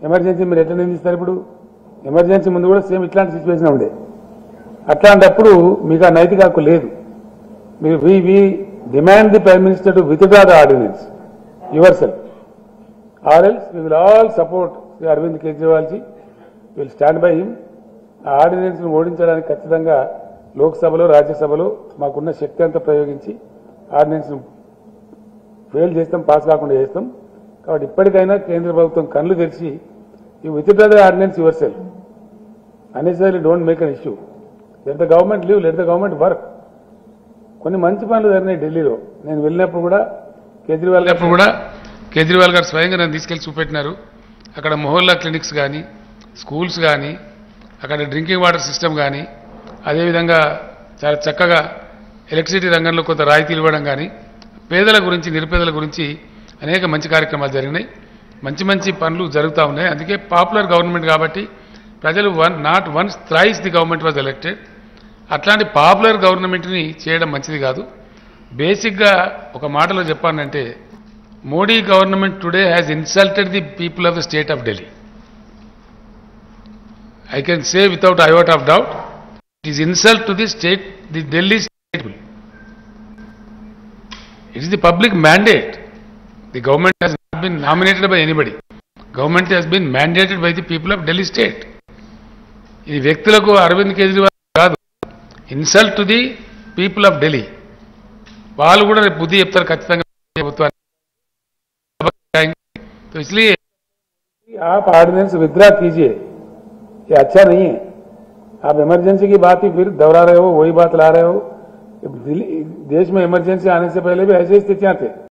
Emergency మీరు ఎట్లా నిందిస్తారు? ఇప్పుడు ఎమర్జెన్సీ ముందు కూడా సేమ్ ఇట్లాంటి సిచ్యువేషన్ ఉండే. అట్లాంటప్పుడు మీకు ఆ నైతిక హక్కు లేదు. మీరు we demand the prime minister to withdraw the ordinance yourself or else we will all support Shri Arvind Kejriwal ji, will stand by him. ఆ ఆర్డినెన్స్ ను ఓడించడానికి ఖచ్చితంగా లోక్సభలో రాజ్యసభలో మాకున్న శక్తి అంతా ప్రయోగించి ఆర్డినెన్స్ ను ఫెయిల్ చేస్తాం, పాస్ కాకుండా చేస్తాం. కాబట్టి ఇప్పటికైనా కేంద్ర ప్రభుత్వం కళ్ళు తెరిచి you withdraw the ordinance yourself. Unnecessary don't make an issue. Let the government leave, let the government work. కొన్ని మంచి పనులు జరిగినాయి ఢిల్లీలో. నేను వెళ్ళినప్పుడు కూడా కేజ్రీవాల్ గారు స్వయంగా నన్ను తీసుకెళ్లి చూపెట్టినారు. అక్కడ మొహల్లా క్లినిక్స్ కానీ, స్కూల్స్ కానీ, అక్కడ డ్రింకింగ్ వాటర్ సిస్టమ్ కానీ, అదేవిధంగా చాలా చక్కగా ఎలక్ట్రిసిటీ రంగంలో కొంత రాయితీలు ఇవ్వడం కానీ, పేదల గురించి నిరుపేదల గురించి అనేక మంచి కార్యక్రమాలు జరిగినాయి. మంచి మంచి పనులు జరుగుతూ ఉన్నాయి. అందుకే పాపులర్ గవర్నమెంట్ కాబట్టి ప్రజలు not once thrice the government was elected. అట్లాంటి పాపులర్ గవర్నమెంట్ని చేయడం మంచిది కాదు. బేసిక్గా ఒక మాటలో చెప్పానంటే Modi government today has insulted the people of the state of Delhi. I can say without a iota of doubt, it is insult to the state, the Delhi state people. It is the public mandate. The government has not been nominated by anybody. Government has been mandated by the people of Delhi state. ఈ వ్యక్తులకు అరవింద్ కేజ్రీవాల్ కాదు, insult to the people of Delhi. వాళ్ళు కూడా రేపు బుద్ధి చెప్తారు ఖచ్చితంగా ప్రభుత్వాన్ని. तो इसलिए आप ऑर्डिनेंस विथड्रा कीजिए, ये अच्छा नहीं है. आप इमरजेंसी की बात ही फिर दोहरा रहे हो, वही बात ला रहे हो. देश में इमरजेंसी आने से पहले भी ऐसी स्थितियां थे.